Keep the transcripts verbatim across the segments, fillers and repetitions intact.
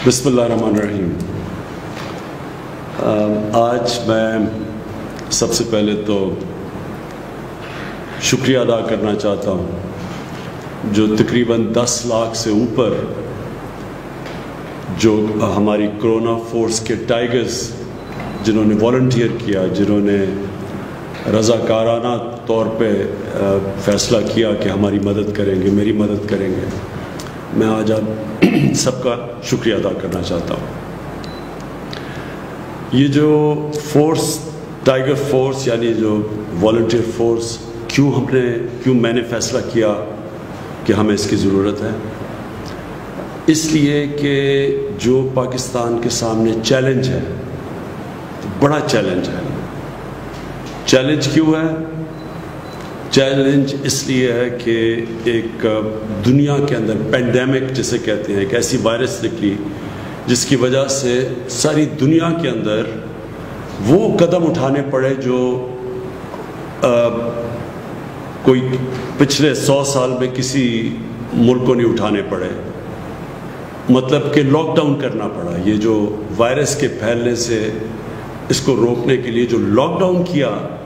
بسم اللہ الرحمن الرحیم۔ آج میں سب سے پہلے تو شکریہ ادا کرنا چاہتا ہوں جو تقریباً دس لاکھ سے اوپر جو ہماری کرونا فورس کے ٹائیگرز جنہوں نے والنٹیئر کیا، جنہوں نے رضاکارانہ طور پہ فیصلہ کیا کہ ہماری مدد کریں گے، میری مدد کریں گے، میں آج آپ سب کا شکریہ ادا کرنا چاہتا ہوں۔ یہ جو فورس ٹائیگر فورس یعنی جو والنٹیئر فورس کیوں ہم نے کیوں میں نے فیصلہ کیا کہ ہمیں اس کی ضرورت ہے، اس لیے کہ جو پاکستان کے سامنے چیلنج ہے، بڑا چیلنج ہے۔ چیلنج کیوں ہے؟ چیلنج اس لیے ہے کہ ایک دنیا کے اندر پینڈیمک جسے کہتے ہیں، ایک ایسی وائرس نکلی جس کی وجہ سے ساری دنیا کے اندر وہ قدم اٹھانے پڑے جو آ, کوئی پچھلے سو سال میں کسی ملک کو نہیں اٹھانے پڑے، مطلب کہ لاک ڈاؤن کرنا پڑا۔ یہ جو وائرس کے پھیلنے سے اس کو روکنے کے لیے جو لاک ڈاؤن کیا،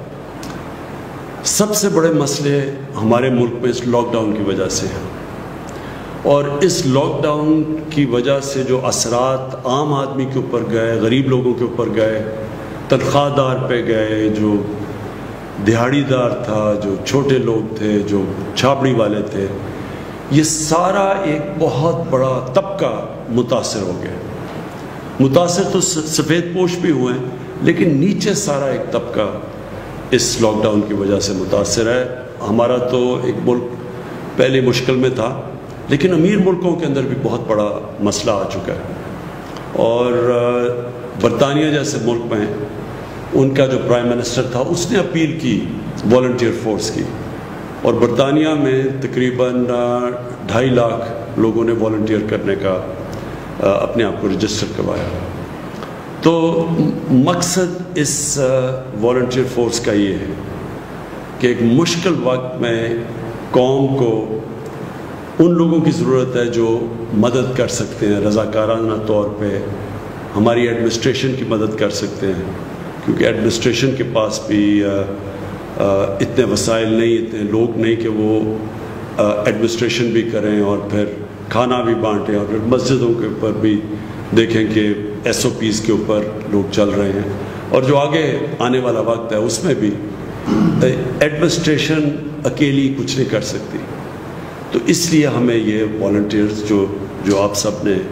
سب سے بڑے مسئلے ہمارے ملک میں اس لاک ڈاؤن کی وجہ سے ہیں، اور اس لاک ڈاؤن کی وجہ سے جو اثرات عام آدمی کے اوپر گئے، غریب لوگوں کے اوپر گئے، تنخواہ دار پہ گئے، جو دہاڑی دار تھا، جو چھوٹے لوگ تھے، جو چھاپڑی والے تھے، یہ سارا ایک بہت بڑا طبقہ متاثر ہو گیا۔ متاثر تو سفید پوش بھی ہوئے ہیں، لیکن نیچے سارا ایک طبقہ اس لاک ڈاؤن کی وجہ سے متاثر ہے۔ ہمارا تو ایک ملک پہلے مشکل میں تھا، لیکن امیر ملکوں کے اندر بھی بہت بڑا مسئلہ آ چکا ہے، اور برطانیہ جیسے ملک میں ان کا جو پرائم منسٹر تھا اس نے اپیل کی والنٹیئر فورس کی، اور برطانیہ میں تقریباً ڈھائی لاکھ لوگوں نے والنٹیئر کرنے کا اپنے آپ کو رجسٹر کروایا۔ تو مقصد اس والنٹیئر فورس کا یہ ہے کہ ایک مشکل وقت میں قوم کو ان لوگوں کی ضرورت ہے جو مدد کر سکتے ہیں، رضاکارانہ طور پہ ہماری ایڈمنسٹریشن کی مدد کر سکتے ہیں، کیونکہ ایڈمنسٹریشن کے پاس بھی اتنے وسائل نہیں، اتنے لوگ نہیں کہ وہ ایڈمنسٹریشن بھی کریں اور پھر کھانا بھی بانٹیں، اور پھر مسجدوں کے اوپر بھی دیکھیں کہ ایس او پیز کے اوپر لوگ چل رہے ہیں، اور جو آگے آنے والا وقت ہے اس میں بھی ایڈمنسٹریشن اکیلی کچھ نہیں کر سکتی۔ تو اس لیے ہمیں یہ والنٹیئرز جو جو آپ سب نے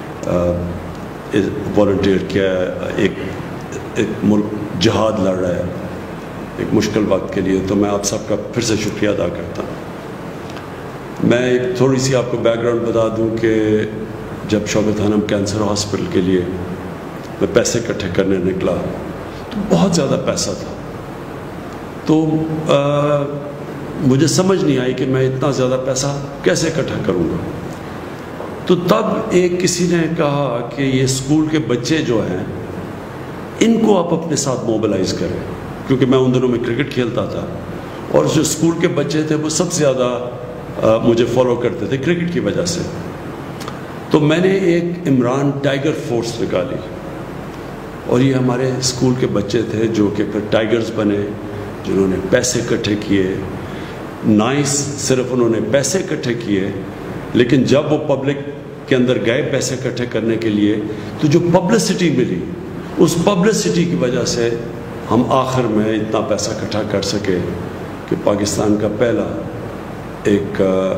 والنٹیئر کیا ہے، ایک ایک ملک جہاد لڑ رہا ہے ایک مشکل وقت کے لیے، تو میں آپ سب کا پھر سے شکریہ ادا کرتا ہوں۔ میں ایک تھوڑی سی آپ کو بیک گراؤنڈ بتا دوں کہ جب شوکت خانم کینسر ہاسپٹل کے لیے میں پیسے اکٹھے کرنے نکلا تو بہت زیادہ پیسہ تھا، تو آ, مجھے سمجھ نہیں آئی کہ میں اتنا زیادہ پیسہ کیسے اکٹھا کروں گا۔ تو تب ایک کسی نے کہا کہ یہ اسکول کے بچے جو ہیں ان کو آپ اپنے ساتھ موبلائز کریں، کیونکہ میں ان دنوں میں کرکٹ کھیلتا تھا، اور جو اسکول کے بچے تھے وہ سب سے زیادہ آ, مجھے فالو کرتے تھے کرکٹ کی وجہ سے۔ تو میں نے ایک عمران ٹائیگر فورس نکالی، اور یہ ہمارے اسکول کے بچے تھے جو کہ پھر ٹائیگرز بنے، جنہوں نے پیسے اکٹھے کیے۔ نائس صرف انہوں نے پیسے اکٹھے کیے، لیکن جب وہ پبلک کے اندر گئے پیسے اکٹھے کرنے کے لیے تو جو پبلسٹی ملی، اس پبلسٹی کی وجہ سے ہم آخر میں اتنا پیسہ اکٹھا کر سکے کہ پاکستان کا پہلا ایک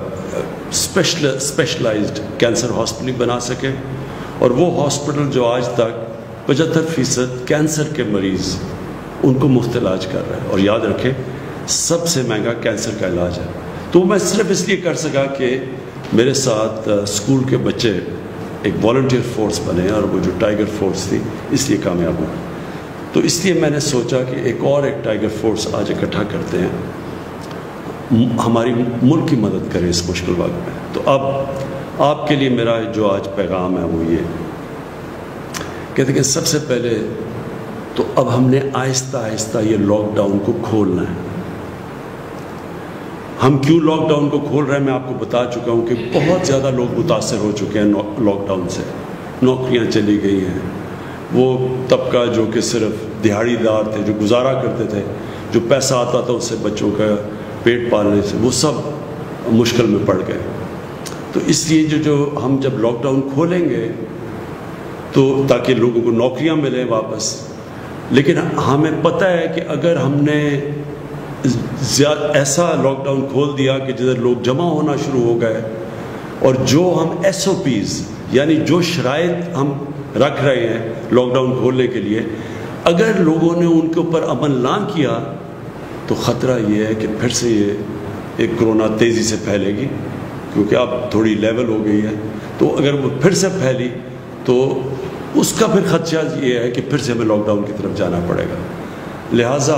اسپیشلائزڈ کینسر ہاسپٹل بنا سکے، اور وہ ہاسپٹل جو آج تک پچہتر فیصد کینسر کے مریض ان کو مفت علاج کر رہا ہے، اور یاد رکھیں سب سے مہنگا کینسر کا علاج ہے۔ تو میں صرف اس لیے کر سکا کہ میرے ساتھ اسکول کے بچے ایک والنٹیئر فورس بنے، اور وہ جو ٹائیگر فورس تھی اس لیے کامیاب ہوا۔ تو اس لیے میں نے سوچا کہ ایک اور ایک ٹائیگر فورس آج اکٹھا کرتے ہیں، ہماری ملک کی مدد کریں اس مشکل وقت میں۔ تو اب آپ کے لیے میرا جو آج پیغام ہے وہ یہ کہتے ہیں کہ سب سے پہلے تو اب ہم نے آہستہ آہستہ یہ لاک ڈاؤن کو کھولنا ہے۔ ہم کیوں لاک ڈاؤن کو کھول رہے ہیں میں آپ کو بتا چکا ہوں کہ بہت زیادہ لوگ متاثر ہو چکے ہیں لاک ڈاؤن سے، نوکریاں چلی گئی ہیں، وہ طبقہ جو کہ صرف دہاڑی دار تھے، جو گزارا کرتے تھے، جو پیسہ آتا تھا اس سے بچوں کا پیٹ پالنے سے، وہ سب مشکل میں پڑ گئے۔ تو اس لیے جو جو ہم جب لاک ڈاؤن کھولیں گے تو تاکہ لوگوں کو نوکریاں ملیں واپس، لیکن ہمیں پتہ ہے کہ اگر ہم نے زیادہ ایسا لاک ڈاؤن کھول دیا کہ جدھر لوگ جمع ہونا شروع ہو گئے، اور جو ہم ایس او پیز یعنی جو شرائط ہم رکھ رہے ہیں لاک ڈاؤن کھولنے کے لیے، اگر لوگوں نے ان کے اوپر عمل نہ کیا تو خطرہ یہ ہے کہ پھر سے یہ ایک کرونا تیزی سے پھیلے گی، کیونکہ اب تھوڑی لیول ہو گئی ہے۔ تو اگر وہ پھر سے پھیلی تو اس کا پھر خدشہ یہ ہے کہ پھر سے ہمیں لاک ڈاؤن کی طرف جانا پڑے گا۔ لہٰذا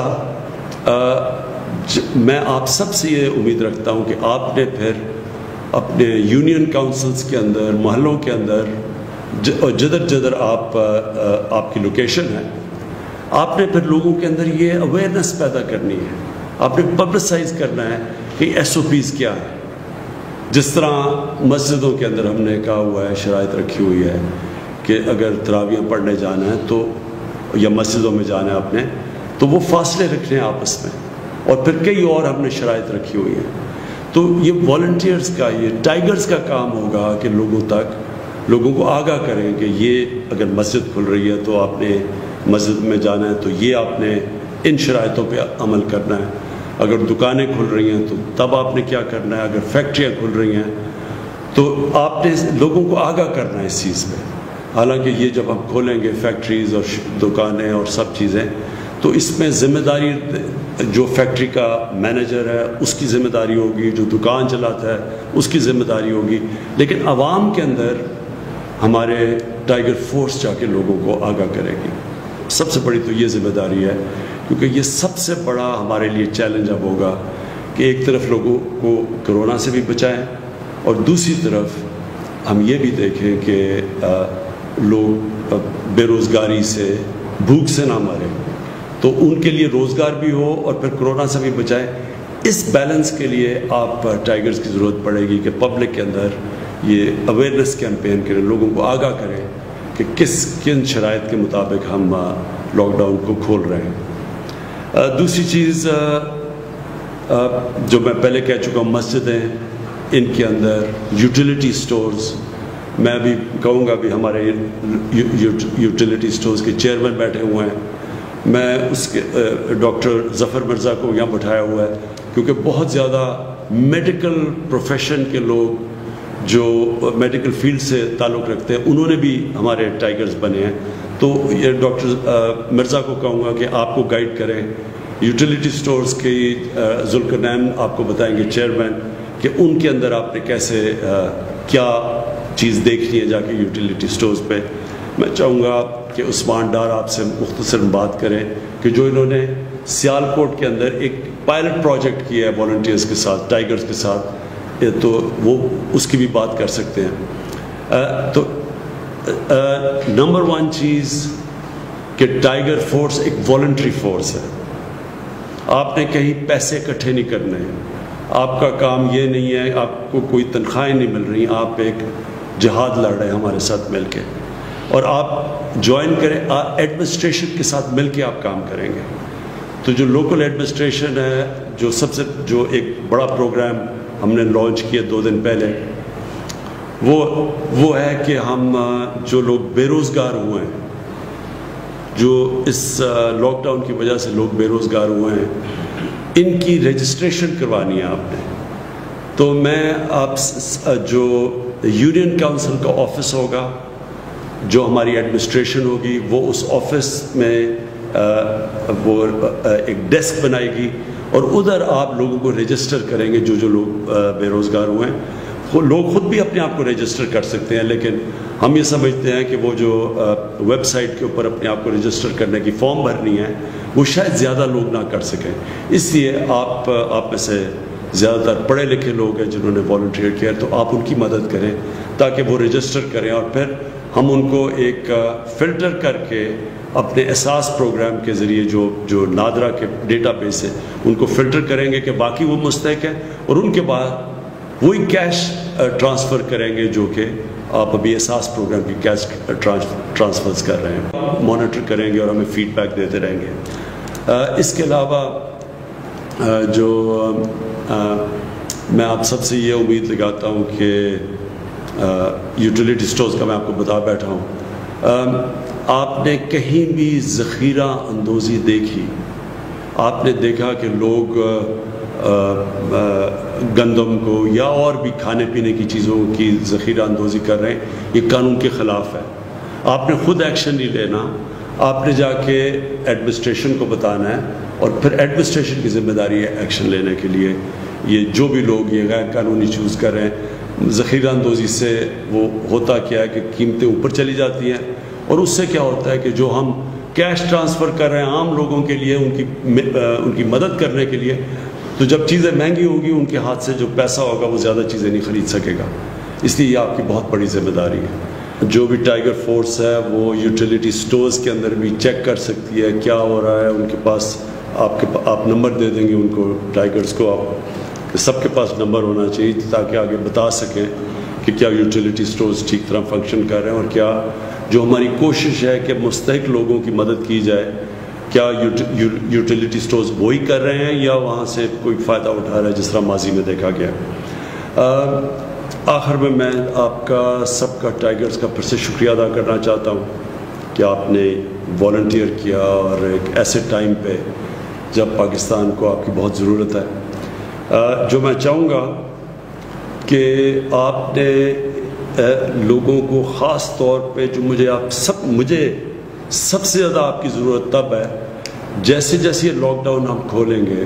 میں آپ سب سے یہ امید رکھتا ہوں کہ آپ نے پھر اپنے یونین کاؤنسلز کے اندر، محلوں کے اندر، جدھر جدھر آپ آپ کی لوکیشن ہے، آپ نے پھر لوگوں کے اندر یہ اویئرنیس پیدا کرنی ہے، آپ نے پبلسائز کرنا ہے کہ ایس او پیز کیا ہے۔ جس طرح مسجدوں کے اندر ہم نے کہا ہوا ہے، شرائط رکھی ہوئی ہے کہ اگر تراویح پڑھنے جانا ہے تو یا مسجدوں میں جانا ہے آپ نے تو وہ فاصلے رکھنے ہیں آپس میں، اور پھر کئی اور ہم نے شرائط رکھی ہوئی ہیں۔ تو یہ والنٹیئرز کا، یہ ٹائیگرز کا کام ہوگا کہ لوگوں تک لوگوں کو آگاہ کریں کہ یہ اگر مسجد کھل رہی ہے تو آپ نے مسجد میں جانا ہے تو یہ آپ نے ان شرائطوں پہ عمل کرنا ہے، اگر دکانیں کھل رہی ہیں تو تب آپ نے کیا کرنا ہے، اگر فیکٹریاں کھل رہی ہیں تو آپ نے لوگوں کو آگاہ کرنا ہے اس چیز پہ۔ حالانکہ یہ جب ہم کھولیں گے فیکٹریز اور دکانیں اور سب چیزیں، تو اس میں ذمہ داری جو فیکٹری کا مینیجر ہے اس کی ذمہ داری ہوگی، جو دکان چلاتا ہے اس کی ذمہ داری ہوگی، لیکن عوام کے اندر ہمارے ٹائیگر فورس جا کے لوگوں کو آگاہ کرے گی۔ سب سے بڑی تو یہ ذمہ داری ہے، کیونکہ یہ سب سے بڑا ہمارے لیے چیلنج اب ہوگا کہ ایک طرف لوگوں کو کرونا سے بھی بچائیں، اور دوسری طرف ہم یہ بھی دیکھیں کہ لوگ بے روزگاری سے، بھوک سے نہ مریں، تو ان کے لیے روزگار بھی ہو اور پھر کرونا سے بھی بچائیں۔ اس بیلنس کے لیے آپ ٹائیگرز کی ضرورت پڑے گی کہ پبلک کے اندر یہ اویئرنیس کیمپین کریں، لوگوں کو آگاہ کریں کہ کس کن شرائط کے مطابق ہم لاک ڈاؤن کو کھول رہے ہیں۔ دوسری چیز جو میں پہلے کہہ چکا ہوں، مسجدیں، ان کے اندر یوٹیلیٹی سٹورز، میں ابھی کہوں گا بھی ہمارے یوٹیلیٹی سٹورز کے چیئرمین بیٹھے ہوئے ہیں، میں اس کے ڈاکٹر ظفر مرزا کو یہاں بٹھایا ہوا ہے، کیونکہ بہت زیادہ میڈیکل پروفیشن کے لوگ جو میڈیکل فیلڈ سے تعلق رکھتے ہیں انہوں نے بھی ہمارے ٹائیگرز بنے ہیں۔ تو یہ ڈاکٹر مرزا کو کہوں گا کہ آپ کو گائیڈ کریں، یوٹیلیٹی سٹورز کی ذوالقرنین آپ کو بتائیں گے چیئرمین، کہ ان کے اندر آپ نے کیسے کیا چیز دیکھنی ہے جا کے یوٹیلیٹی سٹورز پہ۔ میں چاہوں گا کہ عثمان ڈار آپ سے مختصر بات کریں کہ جو انہوں نے سیالکوٹ کے اندر ایک پائلٹ پروجیکٹ کیا ہے والنٹیئرز کے ساتھ، ٹائیگرز کے ساتھ، تو وہ اس کی بھی بات کر سکتے ہیں۔ تو نمبر ون چیز کہ ٹائیگر فورس ایک والنٹری فورس ہے، آپ نے کہیں پیسے اکٹھے نہیں کرنے ہیں، آپ کا کام یہ نہیں ہے، آپ کو کوئی تنخواہیں نہیں مل رہی، آپ ایک جہاد لڑ رہے ہیں ہمارے ساتھ مل کے، اور آپ جوائن کریں، ایڈمنسٹریشن کے ساتھ مل کے آپ کام کریں گے۔ تو جو لوکل ایڈمنسٹریشن ہے، جو سب سے جو ایک بڑا پروگرام ہم نے لانچ کیا دو دن پہلے، وہ وہ ہے کہ ہم جو لوگ بے روزگار ہوئے ہیں، جو اس لاک ڈاؤن کی وجہ سے لوگ بے روزگار ہوئے ہیں، ان کی رجسٹریشن کروانی ہے آپ نے۔ تو میں آپ جو یونین کاؤنسل کا آفس ہوگا، جو ہماری ایڈمنسٹریشن ہوگی، وہ اس آفس میں وہ ایک ڈیسک بنائے گی، اور ادھر آپ لوگوں کو رجسٹر کریں گے، جو جو لوگ بے روزگار ہوئے ہیں۔ لوگ خود بھی اپنے آپ کو رجسٹر کر سکتے ہیں، لیکن ہم یہ سمجھتے ہیں کہ وہ جو ویب سائٹ کے اوپر اپنے آپ کو رجسٹر کرنے کی فارم بھرنی ہے، وہ شاید زیادہ لوگ نہ کر سکیں، اس لیے آپ آپ میں سے زیادہ تر پڑھے لکھے لوگ ہیں جنہوں نے والنٹیئر کیا، تو آپ ان کی مدد کریں تاکہ وہ رجسٹر کریں، اور پھر ہم ان کو ایک فلٹر کر کے اپنے احساس پروگرام کے ذریعے جو جو نادرا کے ڈیٹا بیس ہے ان کو فلٹر کریں گے کہ باقی وہ مستحق ہیں، اور ان کے بعد وہی کیش ٹرانسفر کریں گے جو کہ آپ ابھی احساس پروگرام کی کیش ٹرانسفرز کر رہے ہیں، مانیٹر کریں گے اور ہمیں فیڈ بیک دیتے رہیں گے۔ اس کے علاوہ جو میں آپ سب سے یہ امید لگاتا ہوں کہ یوٹیلیٹی سٹورز کا میں آپ کو بتا بیٹھا ہوں، آپ نے کہیں بھی ذخیرہ اندوزی دیکھی؟ آپ نے دیکھا کہ لوگ گندم کو یا اور بھی کھانے پینے کی چیزوں کی ذخیرہ اندوزی کر رہے ہیں؟ یہ قانون کے خلاف ہے۔ آپ نے خود ایکشن نہیں لینا، آپ نے جا کے ایڈمنسٹریشن کو بتانا ہے، اور پھر ایڈمنسٹریشن کی ذمہ داری ہے ایکشن لینے کے لیے۔ یہ جو بھی لوگ یہ غیر قانونی چوز کر رہے ہیں، ذخیرہ اندوزی سے وہ ہوتا کیا ہے کہ قیمتیں اوپر چلی جاتی ہیں، اور اس سے کیا ہوتا ہے کہ جو ہم کیش ٹرانسفر کر رہے ہیں عام لوگوں کے لیے، ان کی ان کی مدد کرنے کے لیے، تو جب چیزیں مہنگی ہوں گی ان کے ہاتھ سے جو پیسہ ہوگا وہ زیادہ چیزیں نہیں خرید سکے گا۔ اس لیے یہ آپ کی بہت بڑی ذمہ داری ہے۔ جو بھی ٹائیگر فورس ہے وہ یوٹیلیٹی سٹورز کے اندر بھی چیک کر سکتی ہے کیا ہو رہا ہے۔ ان کے پاس آپ کے آپ نمبر دے دیں گے ان کو، ٹائیگرز کو، آپ کہ سب کے پاس نمبر ہونا چاہیے تاکہ آگے بتا سکیں کہ کیا یوٹیلیٹی سٹورز ٹھیک طرح فنکشن کر رہے ہیں، اور کیا جو ہماری کوشش ہے کہ مستحق لوگوں کی مدد کی جائے، کیا یوٹیلیٹی سٹورز وہی کر رہے ہیں یا وہاں سے کوئی فائدہ اٹھا رہا ہے جس طرح ماضی میں دیکھا گیا۔ آخر میں میں آپ کا سب کا ٹائیگرز کا پھر سے شکریہ ادا کرنا چاہتا ہوں کہ آپ نے والنٹیئر کیا، اور ایک ایسے ٹائم پہ جب پاکستان کو آپ کی بہت ضرورت ہے۔ جو میں چاہوں گا کہ آپ نے لوگوں کو خاص طور پہ جو مجھے آپ سب مجھے سب سے زیادہ آپ کی ضرورت تب ہے جیسے جیسے یہ لاک ڈاؤن ہم کھولیں گے،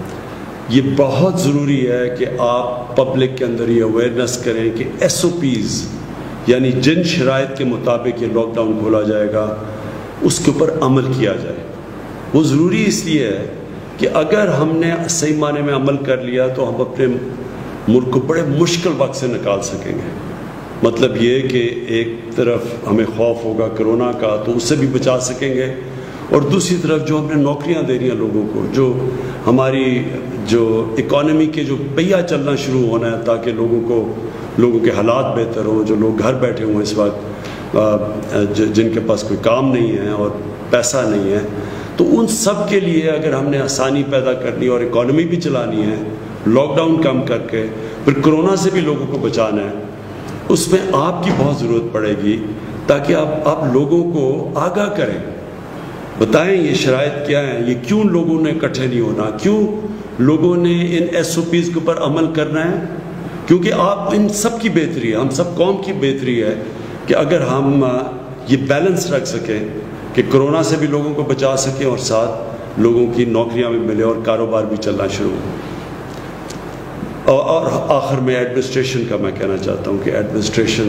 یہ بہت ضروری ہے کہ آپ پبلک کے اندر یہ اویئرنیس کریں کہ ایس او پیز، یعنی جن شرائط کے مطابق یہ لاک ڈاؤن کھولا جائے گا اس کے اوپر عمل کیا جائے۔ وہ ضروری اس لیے ہے کہ اگر ہم نے صحیح معنی میں عمل کر لیا تو ہم اپنے ملک کو بڑے مشکل وقت سے نکال سکیں گے۔ مطلب یہ کہ ایک طرف ہمیں خوف ہوگا کرونا کا تو اس سے بھی بچا سکیں گے، اور دوسری طرف جو ہم نے نوکریاں دے رہی ہیں لوگوں کو، جو ہماری جو اکانومی کے جو پہیہ چلنا شروع ہونا ہے تاکہ لوگوں کو لوگوں کے حالات بہتر ہوں، جو لوگ گھر بیٹھے ہوں اس وقت، جن کے پاس کوئی کام نہیں ہے اور پیسہ نہیں ہے، تو ان سب کے لیے اگر ہم نے آسانی پیدا کرنی اور اکانومی بھی چلانی ہے، لاک ڈاؤن کم کر کے پھر کرونا سے بھی لوگوں کو بچانا ہے، اس میں آپ کی بہت ضرورت پڑے گی تاکہ آپ آپ لوگوں کو آگاہ کریں، بتائیں یہ شرائط کیا ہیں، یہ کیوں لوگوں نے اکٹھے نہیں ہونا، کیوں لوگوں نے ان ایس او پیز کے اوپر عمل کرنا ہے، کیونکہ آپ ان سب کی بہتری ہے، ہم سب قوم کی بہتری ہے کہ اگر ہم یہ بیلنس رکھ سکیں کہ کرونا سے بھی لوگوں کو بچا سکیں اور ساتھ لوگوں کی نوکریاں بھی ملے اور کاروبار بھی چلنا شروع ہو۔ اور آخر میں ایڈمنسٹریشن کا میں کہنا چاہتا ہوں کہ ایڈمنسٹریشن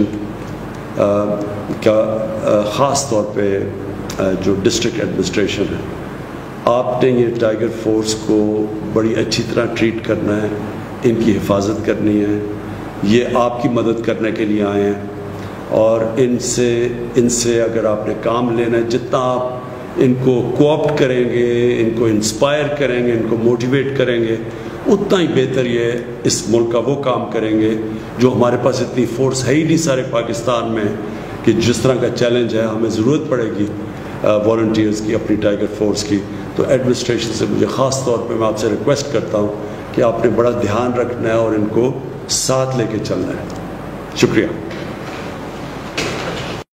کا خاص طور پہ جو ڈسٹرکٹ ایڈمنسٹریشن ہے، آپ نے یہ ٹائیگر فورس کو بڑی اچھی طرح ٹریٹ کرنا ہے، ان کی حفاظت کرنی ہے، یہ آپ کی مدد کرنے کے لیے آئے ہیں، اور ان سے ان سے اگر آپ نے کام لینا ہے، جتنا آپ ان کو کوآپٹ کریں گے، ان کو انسپائر کریں گے، ان کو موٹیویٹ کریں گے، اتنا ہی بہتر یہ اس ملک کا وہ کام کریں گے جو ہمارے پاس اتنی فورس ہے ہی نہیں سارے پاکستان میں کہ جس طرح کا چیلنج ہے ہمیں ضرورت پڑے گی والنٹیئرز کی، اپنی ٹائیگر فورس کی۔ تو ایڈمنسٹریشن سے مجھے خاص طور پہ میں آپ سے ریکویسٹ کرتا ہوں کہ آپ نے بڑا دھیان رکھنا ہے اور ان کو ساتھ لے کے چلنا ہے۔ شکریہ۔